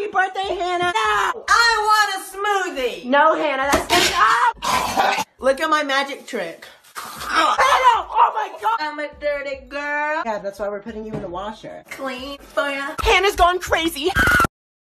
Happy birthday, Hannah. No. I want a smoothie. No, Hannah, that's up. Look at my magic trick. Hannah, oh my God. I'm a dirty girl. Yeah, that's why we're putting you in the washer. Clean for ya. Hannah's gone crazy.